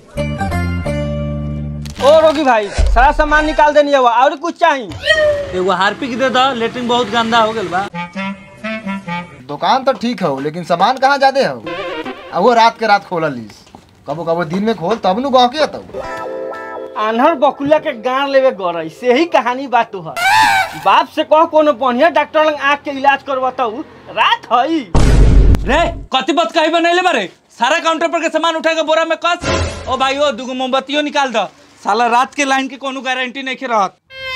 ओ रोगी भाई सारा सामान निकाल देनी है और कुछ चाहिए? एगो हार्पिक दे दो, लेटरिन बहुत गंदा हो गया बा। दुकान तो ठीक हो लेकिन सामान कहाँ जादे हो? अब वो रात के रात खोल लीस, कबो कबो दिन में खोल तब नु गाँव के तब। आन्हर बकुला के गाड़ लेवे गरई से ही कहानी बात तोहर। बाप से कह कोनो बढ़िया डॉक्टर लंग आँख के इलाज करवाताऊ रात हई। रे कति बात कही बनैले बारे? सारा काउंटर पर के सामान उठा के बोरा में कस। ओ भाई ओ दुगो मोमबत्तियों निकाल दो, साला रात के लाइन के कोनो गारंटी नहीं रहत।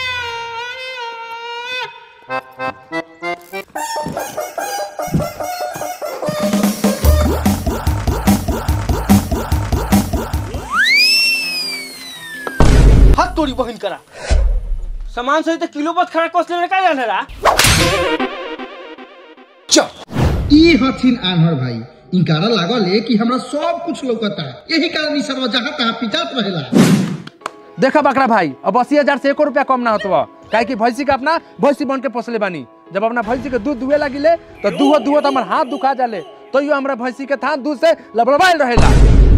हाथ तोड़ी बहिन करा सामान सही तो किलो बस खड़ा कस लेने का जानेरा। ई हथिन आन्हर भाई, इनकारा लागल है कि हमरा सब कुछ लौकता, यही कारण सब जहाँ तहाँ पिटात रहेला। देखा बकरा भाई, अब 80,000 से 1 रुपया कम ना होता, काहे कि भैंसी का अपना भैंसी बन के पोसले बानी। जब अपना भैंसी के दूध दुहे लगिले तो दुहो तो हमार हाथ दुखा जाले, तो यो हमरा भैंसी के थान दूध से लबलबाइल रहेला।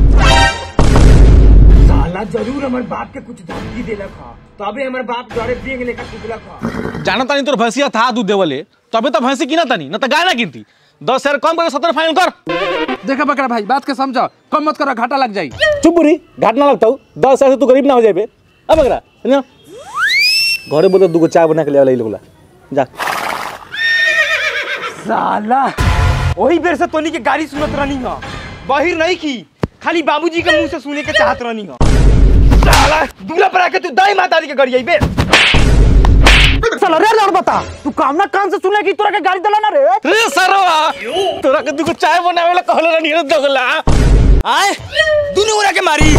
साला जरूर हमारे बाप के कुछ धमकी देलक ह, तबे हमारे बाप डरे बेंग लेकर कुदलक ह। जाना तानी तोर भैंसिया था दूध देवले, तबे तो भैंसी किना तानी, न तो गाय ना गिनती। 10,000 कम करके 17 फाइनल कर। देखा बकरा भाई, बात के समझो, कम मत करो, घाटा लग जाई। चुप बुरी, घाट ना लगता हूँ। 10,000 से तू गरीब ना हो जाए। अब बकरा सुनियो, घरे बोलो दुगो चाय बना के ले लोगला जा। साला वही बेर से तोनी के गाड़ी सुनत रहनी ह, बाहिर नहीं की, खाली बाबूजी के मुंह से सुने के चाहत रहनी ह। साला दूल्हा पर आके तू दाई माता दी के गड़ी आइबे। साला रे लड़ बता, तू काम ना कान से सुने की तोरा के गाड़ी दला ना रे। रे सरवा, तोरा के दुगो चाय बनावे ला कहले रहनी रे दोगला। आए दुनु उरा के मारी।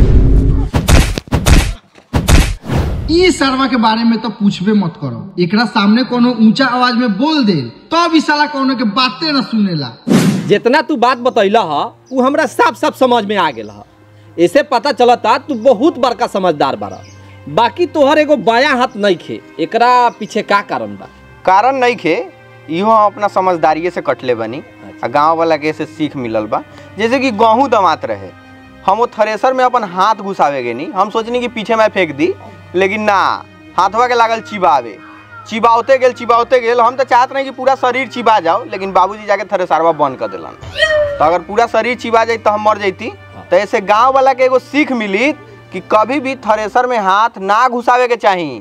ई सरवा के बारे में तो पूछबे मत करो, एकरा सामने कोनो ऊंचा आवाज में बोल दे तो भी साला कोनो के बातें न सुनेला। जितना तू बात बतैला हा वो हमरा साफ साफ समझ में आ गेला हा। ऐसे पता चलता तू बहुत बड़का समझदार बारा। बाकी तोहर एगो बायां हाथ नहीं खे, एकरा पीछे का कारण बा? कारण नहीं खे, इहो हम अपना समझदारी से कटले बनी। गाँव वाला के से सीख मिलल बा, जैसे कि गेहूं दमात रहे, हम वो थ्रेसर में अपन हाथ घुसावे गे नहीं, हम सोचनी कि पीछे मैं फेंक दी, लेकिन ना, हाथवा के लागल चिबावे, चिबावते गेल। हम तो चाहत नहीं कि पूरा शरीर चिबा जाओ, लेकिन बाबूजी जाके थ्रेसरवा बंद कर दिलन। तो अगर पूरा शरीर चिबा जाई तो हम मर जैती। तो ऐसे गांव वाला के एगो सीख मिली कि कभी भी थ्रेसर में हाथ ना घुसावे के चाहिए।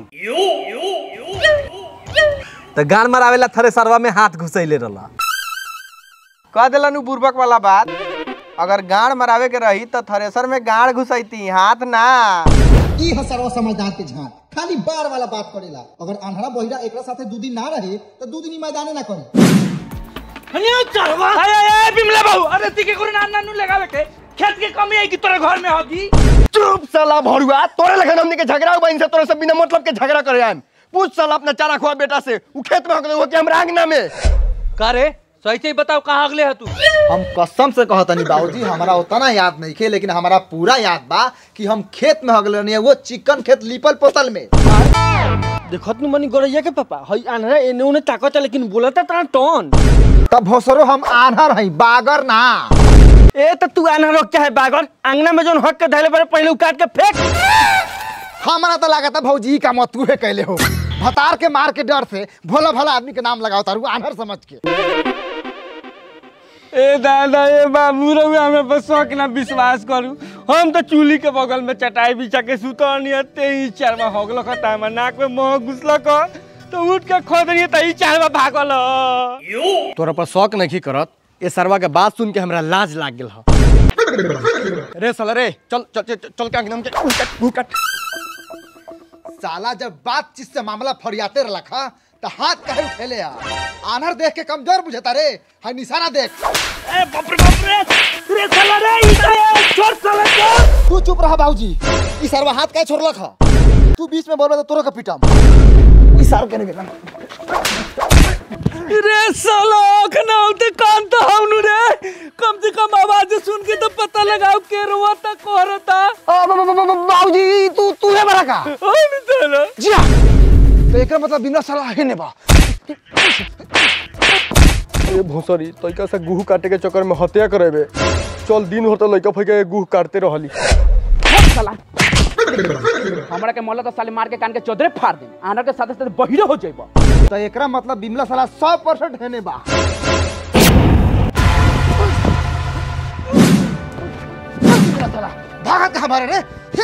तो गान मरावेला थ्रेसरवा में हाथ घुसैले रहला। कह दिलन उ बुर्बक वाला बात, अगर गाड़ मरावे के रही तो थ्रेसर में गाड़ घुसैती, हाथ ना। ई हसरवा समझदार के झांक खाली बार वाला बात करेला। अगर आन्हरा बहिरा एकरा साथे 2 दिन ना रहे तो 2 दिन मैदाने ना करे। हनिया चढ़वा ए बिमला बाबू, अरे ती के कोरे नान नु लगावे के खेत के कमी आई कि तोरे घर में होगी। चुप साला भरुआ, तोरे लगन हमनी के झगड़ा हो बइन से, तोरे से बिना मतलब के झगड़ा करे आम। पूछ साला अपना चारा खुआ बेटा से, उ खेत में हो के हमरा आंगना में। का रे सही से बताओ कहाँ अगले है तू? हम कसम से कहतनी बाबूजी, हमारा उतना याद नहीं खे, लेकिन हमारा पूरा याद बा कि हम खेत में हगलनी है, वो चिकन खेत लिपल पोतल में। देखत नु मनी गरैया के पापा हई आन्हरा एने ओने ताकत, लेकिन बोलता तना टोन। तब भोसरो हम आन्हर हई, बागर ना। ए त तू आन्हर हो क्या है बागर? अंगना में जोन हक के धैले पर पहले उकाट के फेंक। हमारा तो लागत है भौजी का मत तू है कहले हो, भतार के मार के डर से भोला भला आदमी के नाम लगाओ तारू आन्हर समझ के। ए दादा ए बाबू रे हमें बस शौक ना विश्वास करू, हम तो चूल्ही के बगल में चटाई बिछा के सुतनी ते ही चारवा होगल खता में नाक में मोह घुसल क तो उठ के खोदनी त ही चारवा भागल। तोरा पर शौक नहीं करत, ए सरवा के बात सुन के हमरा लाज लाग गेल ह। रे साला रे, चल चल चल, चल के अंगना में उकट। साला जब बातचीत से मामला फरियाते रखा तो हाथ कहे उठेले आ। आन्हर देख के कमजोर बुझता रे, हाय निशाना देख। ए बाप रे साला रे ई छोड़ साला छोड़। तू चुप रहा बाबूजी, ई सरवा हाथ काहे छोड़लक ह? तू बीच में बोलबे तो तोरो के पीटम। ई सर के नहीं रे साला अखना होते कान तो हमनु रे, कम से कम आवाज सुन के तो पता लगाओ के रोता कोहरता। बाबूजी तू है बड़ा का? हम तेरा जी हां, तो एकरा मतलब बिना साला है ने बा। ए भोसरी तइका से गुह काटे के चक्कर में हत्या करेबे। चल दिन होता लइका फइका गुह काटते रहली। साला हमरा के मोहल्ला तो साले मार के कान के चौधरे फाड़ दे आनर के साथ साथ बहिरो हो जाइबो। तो एकरा मतलब बिमला साला 100% हेने बा। भागत हमारे रे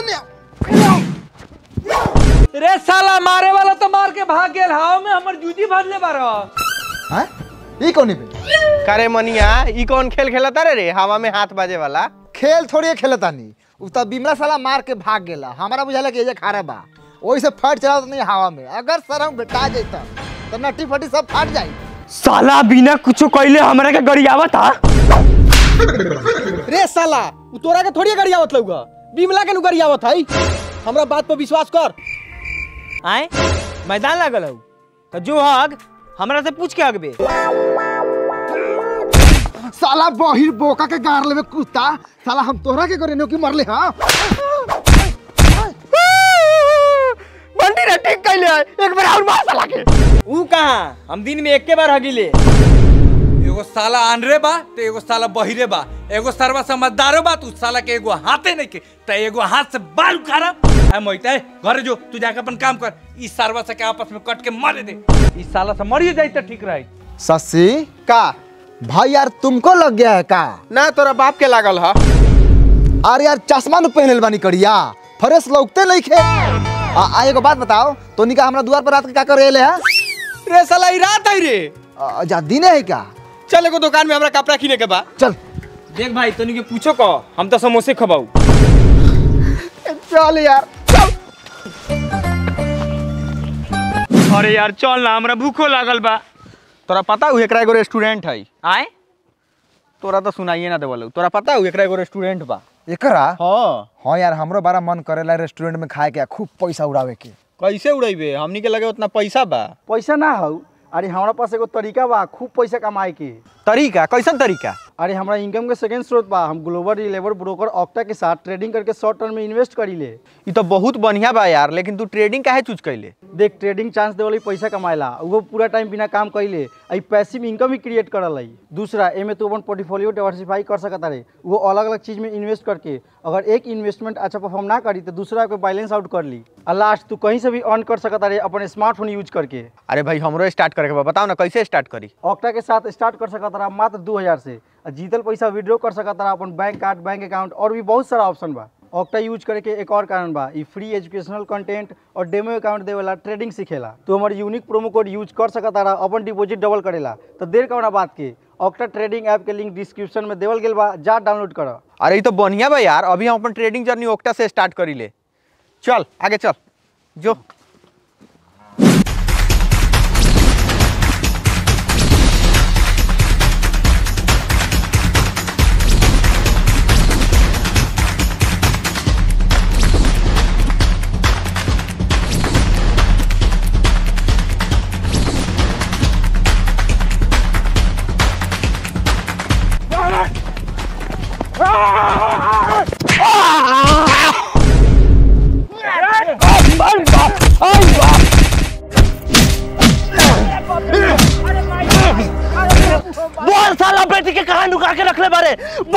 रे साला मारे वाला तो मार के भाग गेल हाव में हमर जूजी भरले बारो। हैं ई कौन बे? करे मनिया ई कौन खेल खेलता रे हवा में हाथ बाजे वाला? खेल थोड़ी खेलतानी उ त बिमला साला मार के भाग गेला। हमरा बुझाला कि ये खारा बा ओही से फट चला नहीं हवा में। अगर सरम बेटा जाता तो नट्टी फटी सब फट जाई। साला बिना कुछो कइले हमरा के गरियावत था। रे साला उ तोरा के थोड़ी गरियावत लउगा बिमला के नु गरियावत है। हमरा बात पर विश्वास कर। आए मैदान लागल हूँ तो जो हग हमरा से पूछ के अगबे। साला बहिर बोका के गार लेवे कुत्ता साला हम तोहरा के करेनो की मरले हां। बंटी रे ठीक कइले एक बार और मार साला के। ऊ कहां हम दिन में एक के बार हगिले। एगो साला आनरे बा तो एगो साला बहिरे बा, एगो सरवा समझदारो बा तू साला के एगो हाथे नहीं के तो एगो हाथ से बाल उखाड़ा। है मोहित है घर जो तू जाके अपन काम कर। इस सरवा से के आपस में कट के मारे दे। इस साला से मरिए जाई तो ठीक रही। ससी का भाई यार तुमको लग गया है का? ना तोरा बाप के लागल ह। अरे यार चश्मा न पहनल बानी करिया फ्रेश लौकते नहीं खे। एगो बात बताओ तोनी का हमरा द्वार पर रात के का करे ले है? रे साला ई रात आई रे। जा दिन है क्या? चल एगो दुकान में हमरा कपड़ा किने के बा। चल देख भाई तनी के पूछो को हम तो समोसे खबाऊ। चल यार अरे यार चल ना हमरा भूखो लागल बा। तोरा पता है एकरा एगो रेस्टोरेंट है? आए तोरा तो सुनाइए ना देवल। तोरा पता है एकरा एगो रेस्टोरेंट बा? एकरा हाँ हाँ यार हमरो बड़ा मन करेला रेस्टोरेंट में खाए के खूब पैसा उड़ावे के। कैसे उड़ेबे? हमनी के लगे उतना पैसा बा? पैसा ना हो। अरे हमारा पास एगो तरीका बा खूब पैसा कमाए के। तरीका? कैसन तरीका? अरे हमारा इनकम के सेकंड स्रोत बा। हम ग्लोबल लेबर ब्रोकर ऑक्टा के साथ ट्रेडिंग करके शॉर्ट टर्म में इन्वेस्ट करी ले। ये तो बहुत बढ़िया बा यार, लेकिन तू ट्रेडिंग काहे चूज कैले? देख ट्रेडिंग चांस देवल पैसा कमाएला वो पूरा टाइम बिना काम कैले आई पैसिव इनकम ही क्रिएट करल है। दूसरा एमे तू अपन पोर्टफोलियो डाइवर्सिफाई कर सकता रे वो अलग अलग चीज में इन्वेस्ट करके। अगर एक इन्वेस्टमेंट अच्छा परफॉर्म ना करी तो दूसरा को बैलेंस आउट कर ली और लास्ट तू कहीं से भी अर्न कर सकता रे अपन स्मार्टफोन यूज करके। अरे भाई हमरो स्टार्ट करके बा, बताओ ना कैसे स्टार्ट करी? ऑक्टा के साथ स्टार्ट कर सकता रहा मात्र 2000 से। जीतल पैसा विड्रॉ कर सकता रहा अपन बैंक कार्ड बैंक अकाउंट और भी बहुत सारा ऑप्शन बा। ऑक्टा यूज करे के एक और कारण बा, ई फ्री एजुकेशनल कंटेंट और डेमो अकाउंट देवेला ट्रेडिंग सिखेला। तो हमारे यूनिक प्रोमो कोड यूज कर सकता रहा अपन डिपॉजिट डबल करेला। तो देर कौना बात के ऑक्टा ट्रेडिंग ऐप के लिंक डिस्क्रिप्शन में देवल गेल बा, जा डाउनलोड करो। अरे ये तो बढ़िया बा यार, अभी हम अपन ट्रेडिंग जर्नी ऑक्टा से स्टार्ट करी ले। चल आगे चल जो। बोल साला बेटी के कहां नुका के रख ले बारे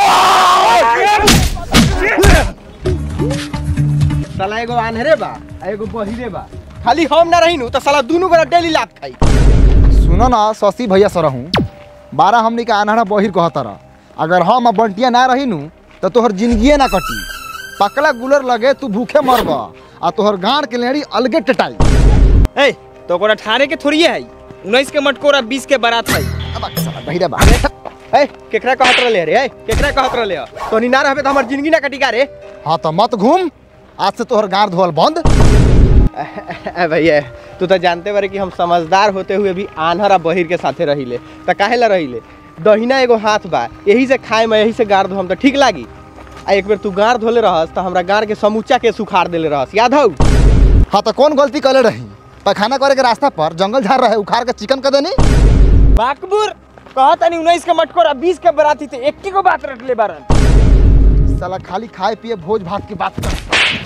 साला एगो आन्हरे बा एगो बहिरे बा। खाली हम ना रहीनु तो साला दोनों बड़ा डेली लात खाई। सुनो ना शशि भैया सरहूँ 12 हमनी के आन्हरा बहिर कहतर। अगर हम बंटिया ना रहीनु तो तोहर जिंदगी ना कटी। पकला गुलर लगे तू भूखे मरब आ तोहर गांड के लेड़ी अलगे टटाई। ए तो कोरा ठाणे के थोड़ी है 19 के मटकोरा 20 के बारात है। बहिरा बा ए केकरा कहत रहले रे? केकरा कहत रहले? तोनी ना रहबे तो हमर जिंदगी ना कटी का रे? हाँ तो मत घूम, आज से तोहर गांड धोल बंद। भैया तू तो जानते बारे कि हम समझदार होते हुए भी आन्हर आ बहिर के साथे रहिले। तो काहे ला रहिले? दहिना एगो हाथ बा, यही से खाए में यही से गाड़ धो हम तो ठीक लागी। आ एक बेर तू गाड़ धोले रहस तो हमरा गाड़ के समूचा के सुखाड़ देले रहस, याद हौ? हाँ तो कौन गलती करे रही? पैखाना करे के रास्ता पर जंगल झाड़ रहे उखाड़ के चिकन कर देनी। बाकबुर कहता नहीं 19 के मटकोरा 20 के बाराती थे एक की को बात रख ले बारन। साला खाली खाए पिए भोज भात की बात कर।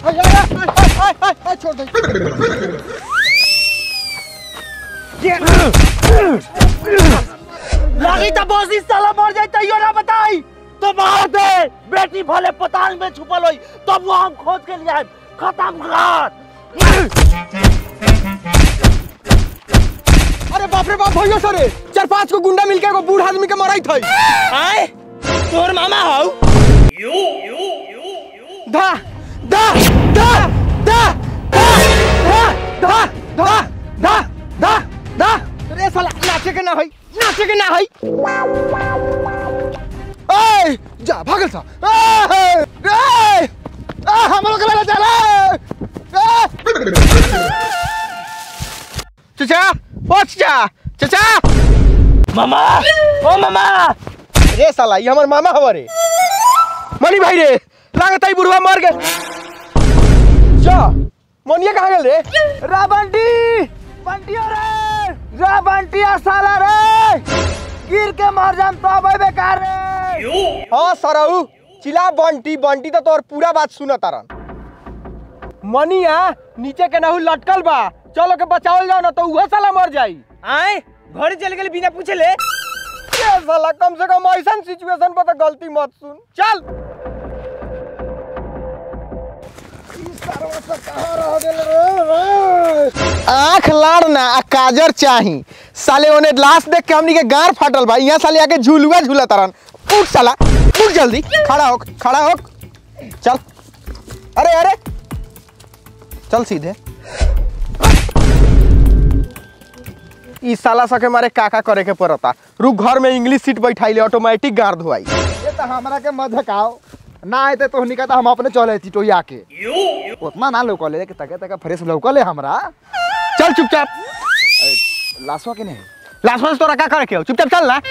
छोड़ दे। लागी तो बॉस इस साला मर जाए तैयो ना बताई तो मार दे। बेटी भले पताल में छुपल होई तब वो हम खोज के लिए आए। खत्म कर। अरे बाप रे बाप भैया सरे 4-5 को गुंडा मिलके एगो बूढ़ आदमी के माराई थई। आए तोर मामा हौ। धा धा धा धा धा धा धा धा धा रे साला नाचे के ना हई, नाचे के ना हई। ए जा भागल था। ए हम लोग ले चले। चाचा ओ चाचा मामा ओ मामा। रे साला ये हमर मामा हवा रे। मनी भाई रे लागत है बुढ़वा मर गए। जा मोनिया कहाँ गेल रे? रा बंटी बंटिया रे, रा बंटिया साला रे, गिर के मर जाम तो भाई बेकार रे। हाँ सरऊ चिल्ला बंटी बंटी तो तोर पूरा बात सुना तारन। मनिया नीचे के नहु लटकल बा, चलो के बचावल जाओ ना तो वो साला मर जाई। आए घर चल गेल बिना पूछे ले। ये साला कम से कम ऐसा सिचुएशन पर तो गलती मत सुन। चल आँख लाड़ना आ काजर चाही साले ओने लाश देख के हमनी के गार फाटल बा। यहाँ साले आके झूलुआ झूला तारन। उठ साला उठ जल्दी, खड़ा हो चल। अरे अरे चल सीधे। ई साला सके मारे काका करे के पड़ता। रुक घर में इंग्लिश सीट बैठाई ले, ऑटोमेटिक गार धोआई। ये तो हमरा के मत खाओ ना आए तो नहीं कहता हम अपने चले थी टोया के उतना ना लौकले कि तके तके फ्रेश लौकले हमरा। चल चुपचाप। लाशवा के नहीं लाशवा से तोरा का करे के हो, चुपचाप चल ना।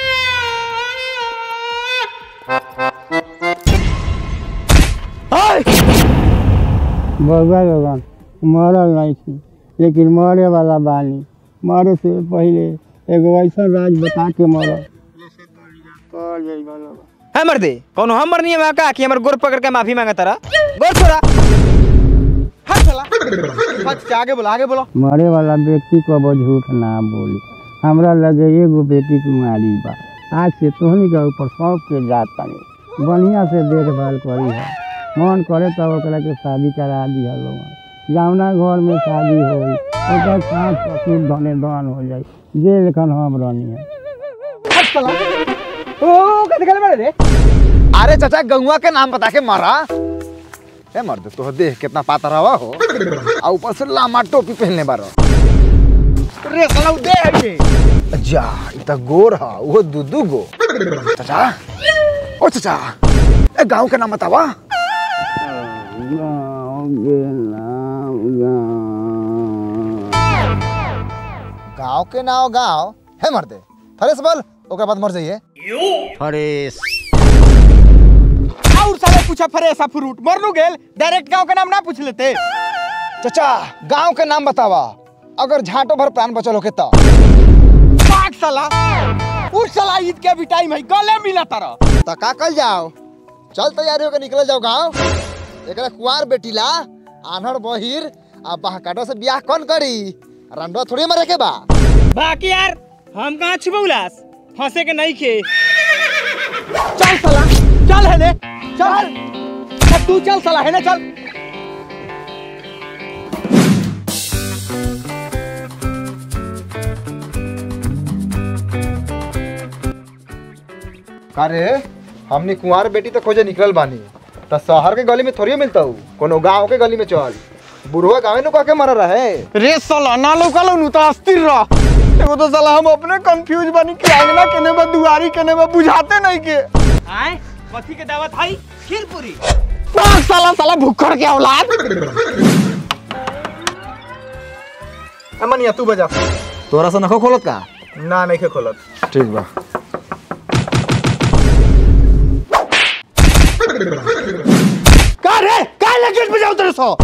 भगवान मरल नहीं थी लेकिन मरे वाला बानी। मरे से पहले एगो ऐसा राज बता के मरल। है मर्दे कौन हम मरनी है का कि हमर गोर पकड़ के माफी मांगा तारा? गोर छोड़ा हाथ चला। हाथ आगे बोलो आगे बोलो। मरे वाला व्यक्ति को वो झूठ ना बोली। हमरा लगे एगो बेटी कुमारी बा। आज से तोहनी के ऊपर सौंप के जात तानी, बढ़िया से देखभाल करी है। मन करे तो ओकरा के शादी करा दिया लोग। जावना घर में शादी होई ओकर सास ससुर धने दान हो जाई जे लेखन हम रहनी है। अरे चाचा गंगुआ के नाम बता के मारा। ए मर्द तो देख कितना पातर हवा हो आ ऊपर से लामा टोपी पहनने बारो। रे साला दे आइए जा इतना गोर हा वो दूधू गो। चाचा ओ चाचा ए गांव के नाम बतावा। गांव के नाम गांव है मर्दे थरेस बोल ओकरा बाद मर जाइए। फरेस और साले पूछा फरेसा फ्रूट मरनु गेल डायरेक्ट गांव का नाम ना पूछ लेते। चाचा गांव के नाम बतावा अगर झाटो भर प्राण बचल होके तो। पाक साला उस साला ईद के भी टाइम है गले मिला तारा तो का कल जाओ। चल तैयारी होकर निकल जाओ गांव। एकरा कुंवार बेटी ला आन्हर बहिर आ बहकाटो से ब्याह कौन करी? रंडवा थोड़ी मरे के बा। बाकी यार हम कहाँ छुपौलास फंसे के नहीं खे। चल साला चल है ने चल तू चल साला है ना चल। अरे हमने कुंवार बेटी तो खोजे निकल बानी तो शहर के गली में थोड़ी मिलता हूँ कोनो गांव के गली में चल। बुढ़वा गाँव में कह के मर रहे रे साला ना लोकल नु तो अस्थिर रह। एगो तो साला हम अपने कंफ्यूज बनी कि आंगना केने बा दुआरी केने बा बुझाते नहीं के। आए कथी के दावत है खीरपुरी। पांच साला भुक्खड़ के औलाद। अमनिया तू बजा। तोरा से नखो खोलत का? ना नहीं के खोलत। ठीक बा। का रे का लगे बजाओ तेरे सो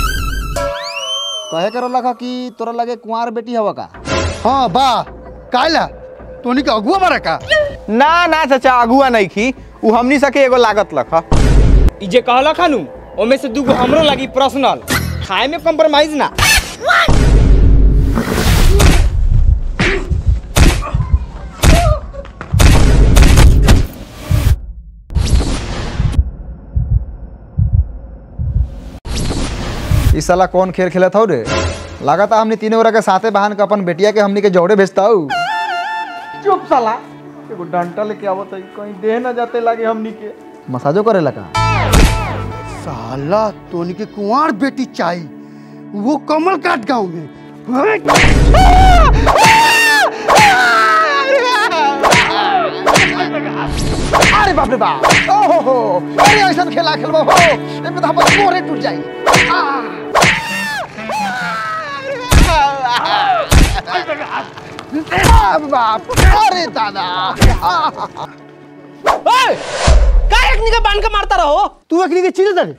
कहे करो लगा कि तोरा लगे कुंवार बेटी हवा का? हां बा काला तोनी के अगुआ मारा का? ना ना चाचा अगुआ नहीं खी उ हमनी सके एगो लागत लखा। ई जे कहला खानू ओमे से दूगो हमरो लगी पर्सनल खाए में कंप्रोमाइज ना। इस साला कौन खेल खेला था रे? लगा था हमने तीनों के साथे बहन का अपन बेटिया के हमनी के जोड़े भेजता हूँ। चुप साला, एगो डंटा लेके आवत है, कहीं देह न जाते लागे हमनी के। मसाजो करे लगा। साला तोनी के कुंवार बेटी चाहिए, वो कमल काट गाँव में। अरे बाप रे बाप, ओहो, अरे ऐसा खेला खेलबो हो, ए बता बस मोरे टूट जाई। बाप, अरे दादा। ओए, का एकनी के बांध के मारता रहो? तू एकनी के चीरे तरे?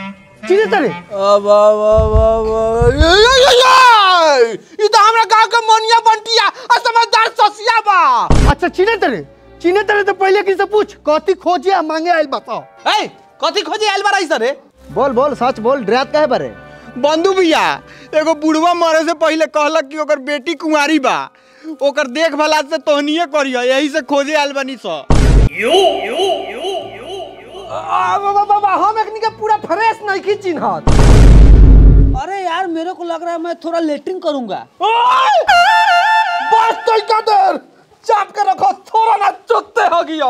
ये तो हमरा गांव के मोनिया बंटिया और समझदार ससिया बा। अच्छा चीने तरे तो पहले किसी से पूछ, कथी खोजे मांगे आइल बताओ। ए कथी खोजे आइल बारा इस रे? बोल सच बोल, डरात काहे बारे? बंधु भैया, एगो बुढ़वा मरे से पहले कहलक कि ओकर बेटी कुंवारी बा, ओकर देखभाल से तोहनिए करियो, यही से खोजे आइल बानी स। बाबा हम एकनी के पूरा फ्रेश नहीं की चिन्हत। अरे यार मेरे को लग रहा है मैं थोड़ा लेटरिंग करूंगा। बस तो का देर चाप के रखो, थोड़ा ना चुकते हो गया।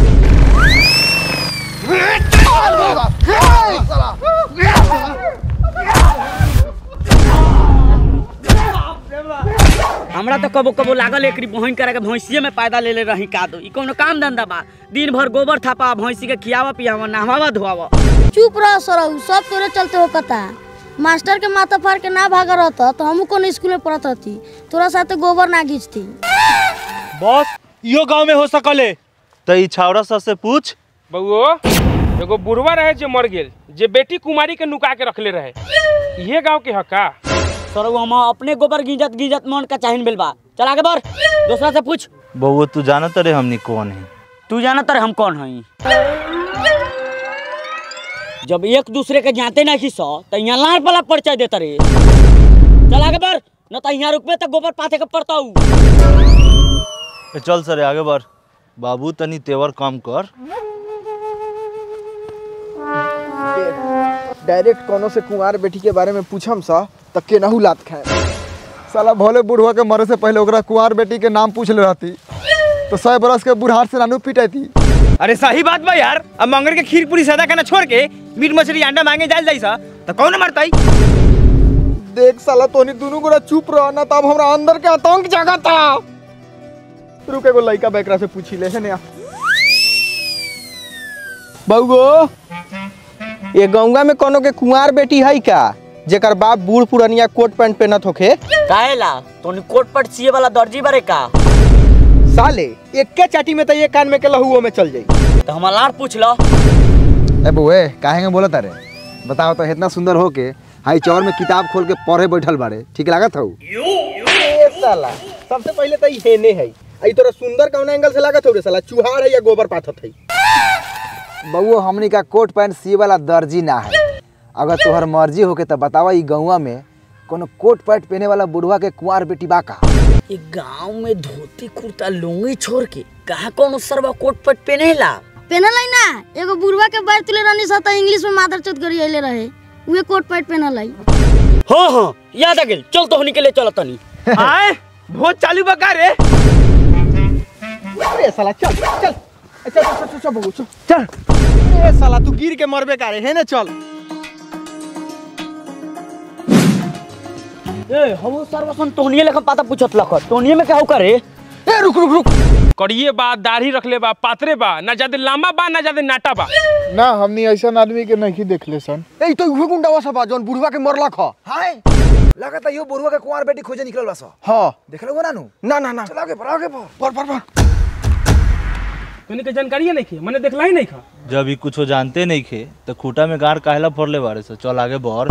हमरा तो कबो कबो लागल एकरी बहन करे के भैंसिए में पैदा ले रही का दो। ई कोनो काम धंधा बा? दिन भर गोबर थापा, भैंसी के खियावा पियावा, नहवावा धोवावा। चुप रह सरऊ, सब तोरे चलते हो कता। मास्टर के माथा फाड़ के ना भागा रहता तो हमू कोनो स्कूल में पढ़त रहती, तोरा साथे गोबर ना घींचती। बस यो गांव में हो सकले त ई छावड़ा से पूछ। बउओ एगो बुढ़वा रहे जे मर गेल, जे बेटी कुमारी के नुका के रखले रहे, ये गांव के हका? सर हम अपने गोबर गिंजत मन का चाहिन बिल बा। चल आगे बढ़, दूसरा से पूछ। बउआ तू जानत रे हमनी कौन है? तू जानत रे हम कौन हई? जब एक दूसरे के जानते नहीं सो तो यहाँ लाड़ पला परिचय देता रे। चल आगे बढ़, न तो यहाँ रुकबे तक गोबर पाथे के पड़ता हूँ। चल सर आगे बढ़। बाबू तनी तेवर काम कर। डायरेक्ट कोनो से कुंवार बेटी के बारे में पूछम सा त केनहू लात खाए। साला भोले बुढ़वा के मरे से पहले ओकरा कुंवार बेटी के नाम पूछ ले रहती तो 100 बरस के बुढ़ार से नानू पिटाती। अरे सही बात बा यार, अब मंगर के खीर पूरी सादा खाना छोड़ के मीट मछली अंडा मांगे जाल जाई सा तो कौन मरताई? देख साला तोनी दोनों गोरा चुप रह ना, तब हमरा अंदर के आतंक जागा था। रुके को लइका बेकरा से पूछी ले है ने। बउगो ये गंगा में कोनो के कुंवार बेटी है का जेकर बाप बूढ़ पुरनिया कोट पैंट पहनत होखे? काहेला तोनी कोट पैंट सिए वाला दर्जी बारे का? साले एक के चाटी में तो ये कान में के लहुओ में चल जाई। तो हम लाड़ पूछ लो। ए बुए काहे बोलत रे? बताओ तो इतना सुंदर हो के हाई चौर में किताब खोल के पढ़े बैठल बारे, ठीक लागत हौ? ए साला सबसे पहले तो हेने है, आई तोरा सुंदर कौन एंगल से लागत हो रे साला? चुहाड़ है या गोबर पाथत है? बउओ हमनी का कोट पैंट सिए वाला दर्जी ना है। अगर तोहर मर्जी होके तो बतावा ई गौवा में कोनो कोट पैंट पहने वाला बुढ़वा के कुंवार बेटी बा का? ये गांव में धोती कुर्ता लुंगी छोड़ के कहा कौन सरवा कोट पैंट पहनेला? पहनलाई ना, एगो बुढ़वा के बार तुले रहनी सा त इंग्लिश में मादर चोद करी आइले रहे, उहे कोट पैंट पहनलाई। हां याद आ गेल, चल तो हनी के ले चल तनी। आए बहुत चालू बका रे। अरे साला चल चल चल बउगो चल। ए साला तू गिर के मरबे का रे, है ना? चल। ए हम सर्वसन तोहनिए लेखा पता पूछत लख, तोहनिए में कहू करे? ए रुक करिए बा, दाढ़ी रखले बा, पातरे बा, ना ज्यादा लंबा बा ना ज्यादा नाटा बा। ना हमनी ऐसा आदमी के नहीं देखले सन। ए तो उहे गुंडावा सब जोन बुढ़वा के मरला ख। हाय लगता यो बुढ़वा के कुंवार बेटी खोजे निकलल बा स। हां देखलो हो नानू? ना चल आगे पर तोनी के जानकारी नहीं खे, मने देखला ही नहीं खा। जब ही कुछ जानते नहीं खे तो खूटा में गार काहेला फोड़ले बारे से। चल आगे बढ़।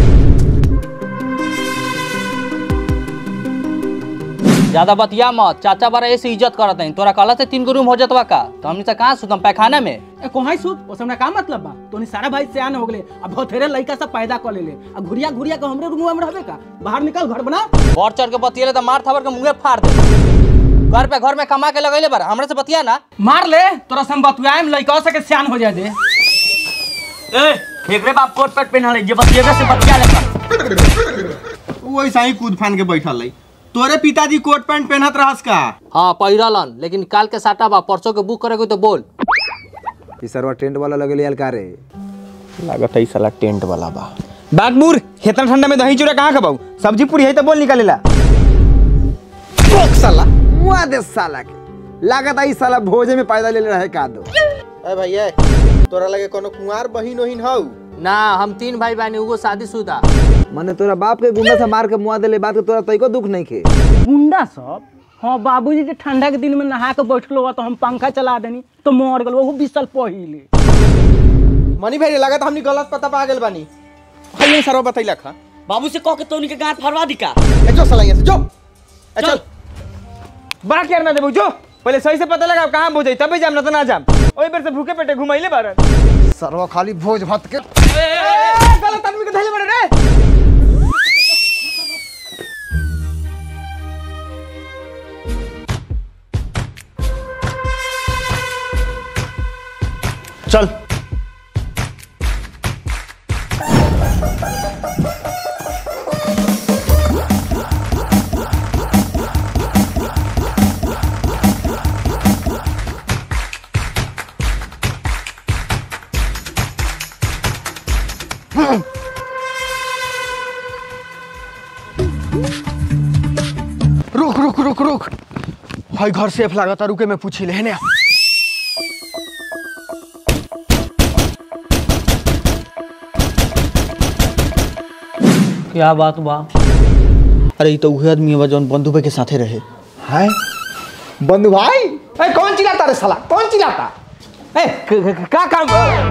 ज्यादा बतिया मत, चाचा बारा ऐसे इज्जत करत है। तोरा कहला से 3 गो रूम हो जतवा का, तो हमनी से कहां सुतम? पैखाना में। ए कोहाई सुत, ओसे हमरा का मतलब बा? तोनी सारा भाई से आन हो गेले, अब बहुतेरे लइका सब पैदा कर लेले, अब घुरिया के हमरे रूम में रहबे का? बाहर निकल, घर बना। बढ़ चढ़ के बतियले त मार थाबर के मुंहे फाड़ दे। घर में कमा के लगैले बारा, हमरा से बतिया ना। मार ले, तोरा से हम बतुआएम, लइका से के सियान हो जाए दे। ए फेकरे बाप कोट पैंट पहना ले, जे बतिएबे से बतिया ले कर। वो ऐसा ही कूद फान के बैठल है। तोरे पिताजी कोट पैंट पहनत रहस का? हाँ पहिरलन, लेकिन काल के साटा बा, परसों के बुक करे तो बोल। ई सरवा टेंट वाला लगे लियल का रे? लागत है साला टेंट वाला बा। बागबूर इतना ठंडा में दही चूड़ा कहाँ खबाऊ? सब्जी पूरी है तो बोल निकालेला। साला मुआ दे साला के लागत आई साला भोजे में पैदा ले रहे का दो। ए भैया तोरा लगे कोनो कुंवार बहिन ओहिन हौ? ना हम 3 भाई बहन, वो शादीशुदा। माने तोरा बाप के गुंडा से मार के मुआ देले बात के तोरा तइको दुख नहीं खे? गुंडा सब? हाँ बाबूजी जे ठंडा के दिन में नहा के बैठलो हुआ तो हम पंखा चला देनी तो मर गल, वो 20 साल पहले। मनी भाई लागत हमनी गलत पता पा गेल बानी। हइए सरवा बतैला खा। बाबू से कह के तोनी के गांठ फरवा दी का। ए जो साला यहां से जो। ए चल। बड़ा केयर ना देबू जो। पहले सही से पता लगा कहाँ भोज तभी जाम ना तो ना जाम। ओई बेर से भूखे पेटे घुमाइले बारन। सरवा खाली भोज भात के गलत आदमी के धइले बारे रे। चल रुक रुक रुक रुक। हाय घर सेफ लागता, रुके मैं पूछी ले ने। क्या बात बा? अरे ये तो वही आदमी है जौन बंधु भाई के साथे रहे। हाय बंधु भाई। ए कौन चिल्लाता रे साला? कौन चिल्लाता? ए का काम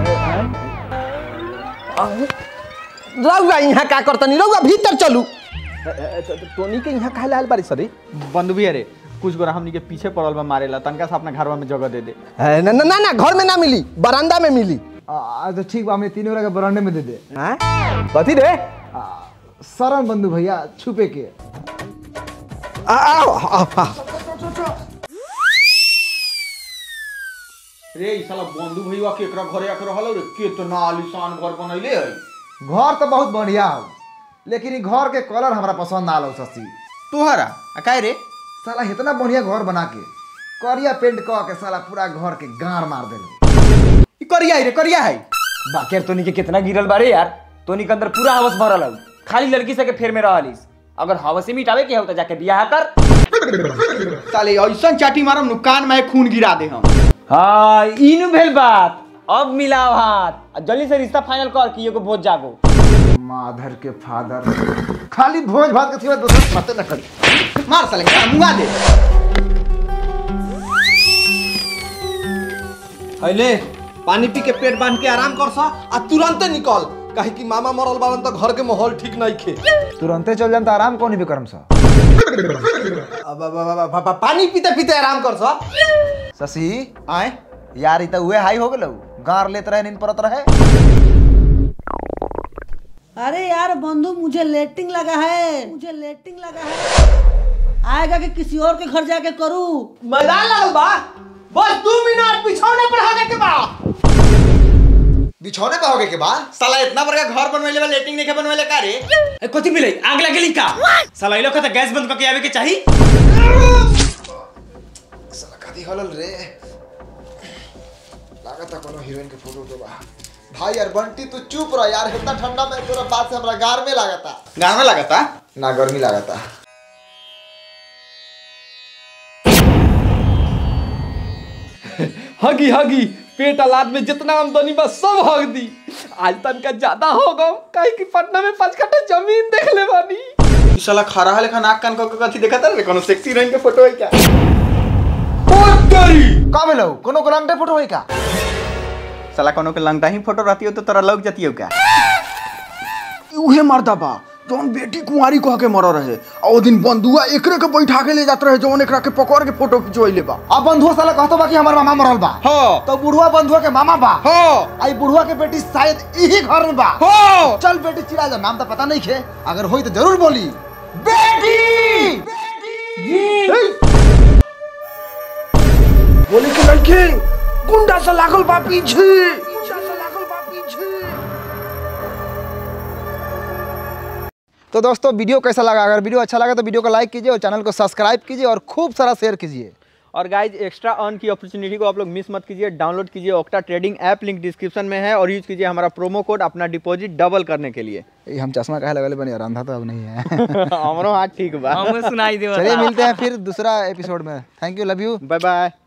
रउआ यहाँ का करतनी? रउआ भीतर चलू। टोनी के यहाँ काहे लाल बारी सरी? बंधु भी अरे कुछ गोरा हमनी के पीछे पड़ल बा मारेला, तनका से अपना घरवा में जगह दे दे। ना ना ना घर में ना मिली, बरामदा में मिली। तो ठीक बा, हमें तीनों के बरामदे में दे दे। हैं? कथी रे? शरण बंधु भैया छुपे के। रे ई साला बंधु भैया केकरा घरे आके रहल रे? कितना आलीशान घर बनैले है। घर तो बहुत बढ़िया हो, लेकिन ई घर के कलर हमरा पसंद ना आलो शशि। तोहरा काहे रे? साला इतना बढ़िया घर बना के करिया पेंट क के साला पूरा घर के गाड़ मार देले। ई करिया रे, करिया है। बाकेर तोनी के कितना गिरल बारे यार। तोनी के अंदर पूरा हवस भरल हौ। खाली लड़की से के फेर में रहलिस। अगर हवस ही मिटावे के हो तो जाके बियाह कर। साले ऐसन चाटी मारम नु कान में खून गिरा दे हम। हाँ इनु भेल बात। अब मिलाओ हाथ, जल्दी से रिश्ता फाइनल कर कि एगो भोज जागो। माधर के फादर खाली भोज भात के सिवा दूसरा बातें न करी। मार साले का मुंगा दे। हइले पानी पी के पेट बांध के आराम कर सा आ तुरंत निकल, काहे कि मामा मरल बारन त घर के माहौल ठीक नहीं खे। तुरंते चल जान त आराम कोनी भी करम सा। पानी पीते पीते आराम कर सा। शशि आए यार ई त उहे हाई हो गेलौ, गार लेत रहे नींद परत रहे। अरे यार बंधु मुझे लेटिंग लगा है, मुझे लेटिंग लगा है। आएगा कि किसी और के घर जाके करूं? मजा लगल बा, बस 2 मिनट बिछौने पर होने के बा। बिछौने पे होगे के बाद साला इतना बड़ा घर बनवेले बा, लेटिंग नहीं बनवेले का रे? ए कथि मिलै? आग लागेली का? साला इलो का त गैस बंद करके आवे के चाही। साला कथि हलल रे? लागत कोनो हीरोइन के फोटो तो बा। भाई यार बंटी तू चुप रह यार, इतना ठंडा में तोरा बात से हमरा गार में लागता। गाँव में लागता ना गर्मी लागता। हगी हगी पेट अलाद में जितना आमदनी बा सब हग दी। आज तनका ज्यादा हो गम, काहे कि पटना में 5 कट्ठा जमीन देख ले बानी। साला खरा लेखा नाक कान को कथी देखत रे? कोनो सेक्सी हीरोइन के फोटो है क्या? का भेलौ? कोनो ग्रांडे फोटो है का? साला कोनो के लंगटा ही फोटो रहती हो तो तोरा लग जाती हो क्या? उहे मर्दा बा जौन बेटी कुंवारी कह के मर रहे, आ ओ दिन बंधुआ एकरे के बैठा के ले जात रहे, जौन एकरा के पकड़ के फोटो खिंचवाइले बा। आ बंधुआ साला कहतो बा कि हमर मामा मरल बा। हां तो बुढ़वा बंधुआ के मामा बा। हां आई बुढ़वा के बेटी शायद यही घर में बा। हां चल बेटी चिरा जा, नाम तो पता नहीं खे, अगर होई तो जरूर बोली। बेटी जी बोले के लड़के गुंडा से लागल बा पीछे। तो दोस्तों वीडियो कैसा लगा? अगर वीडियो अच्छा लगा तो वीडियो को लाइक कीजिए और चैनल को सब्सक्राइब कीजिए और खूब सारा शेयर कीजिए। और गाइज एक्स्ट्रा अर्न की अपॉर्चुनिटी को आप लोग मिस मत कीजिए। डाउनलोड कीजिए Octa trading app, link description में है, और यूज कीजिए हमारा प्रोमो कोड अपना डिपॉजिट डबल करने के लिए। हम चश्मा काहे लगले बनी यार, अंधा तो अब नहीं है। हमरो हाथ ठीक बा। हमें सुनाई दे। चलिए मिलते हैं फिर दूसरा एपिसोड में। Thank you, love you, bye by.